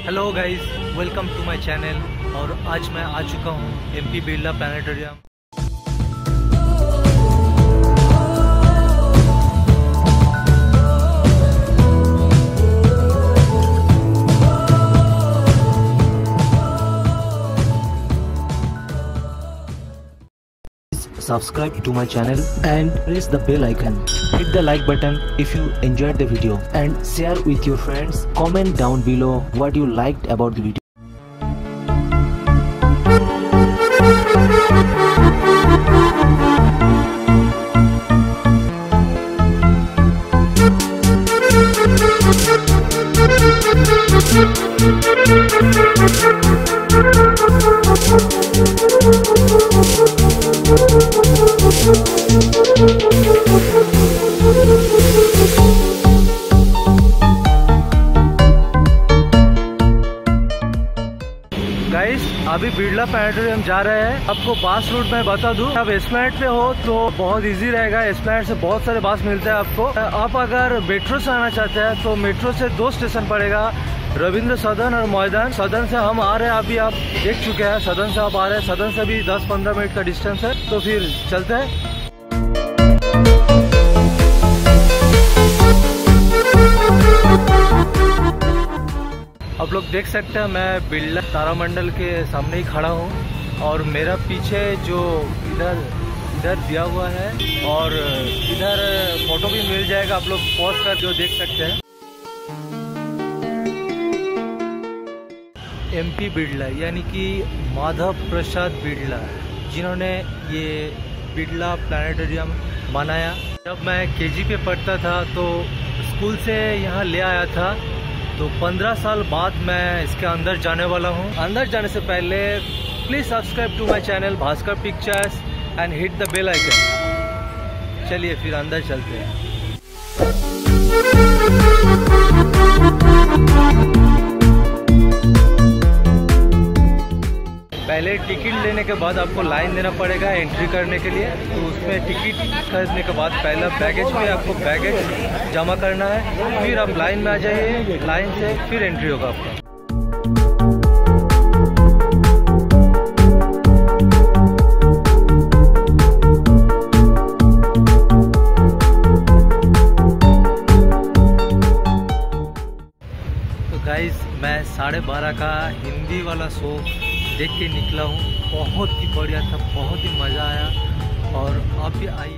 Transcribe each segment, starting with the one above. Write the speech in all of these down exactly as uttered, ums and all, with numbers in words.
Hello guys, welcome to my channel. और आज मैं आ चुका हूँ MP Birla planetarium. Subscribe to my channel and press the bell icon. Hit the like button if you enjoyed the video and share with your friends. Comment down below what you liked about the video. Guys, अभी Birla planetarium जा रहे हैं। आपको बास root में बता दूं, अब एस्प्लैनेड पे हो तो बहुत इजी रहेगा। एस्प्लैनेड से बहुत सारे बास मिलते हैं आपको। आप अगर मेट्रो से आना चाहते हैं तो मेट्रो से दो स्टेशन पड़ेगा, रविंद्र सदन और मैदान। सदन से हम आ रहे हैं, अभी आप देख चुके हैं। सदन से आप आ रहे हैं, सदन से भी दस पंद्रह मिनट का डिस्टेंस है। तो फिर चलते हैं। आप लोग देख सकते हैं, मैं बिरला तारामंडल के सामने ही खड़ा हूँ और मेरा पीछे जो इधर इधर दिया हुआ है और इधर फोटो भी मिल जाएगा। आप लोग पॉज कर जो देख सकते हैं। एमपी बिरला यानी कि माधव प्रसाद बिरला, जिन्होंने ये बिरला प्लानेटोरियम बनाया। जब मैं केजी पे पढ़ता था तो स्कूल से यहाँ ले आया था। तो पंद्रह साल बाद मैं इसके अंदर जाने वाला हूँ। अंदर जाने से पहले please subscribe to my channel Bhaskar pictures and hit the bell icon. चलिए फिर अंदर चलते हैं। पहले टिकट लेने के बाद आपको लाइन देना पड़ेगा एंट्री करने के लिए। तो उसमें टिकट खरीदने के बाद पहला बैगेज में आपको बैगेज जमा करना है, फिर आप लाइन में आ जाइए। लाइन से फिर एंट्री होगा आपका। तो गाइस, मैं साढ़े बारह का हिंदी वाला शो देख के निकला हूँ। बहुत ही बढ़िया था, बहुत ही मज़ा आया। और आप भी आइए।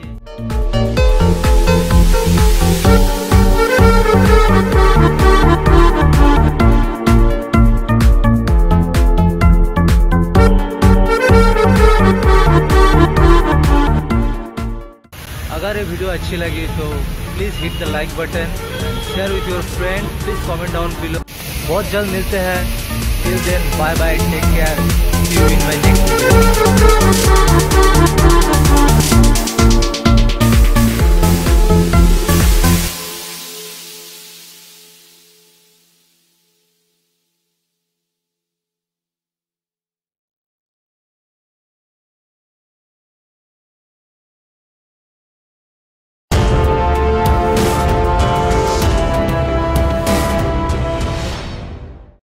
अगर ये वीडियो अच्छी लगी तो please hit the like button and share with your friend. Please comment down below. बहुत जल्द मिलते हैं। Till then, bye bye, take care, see you in my next video.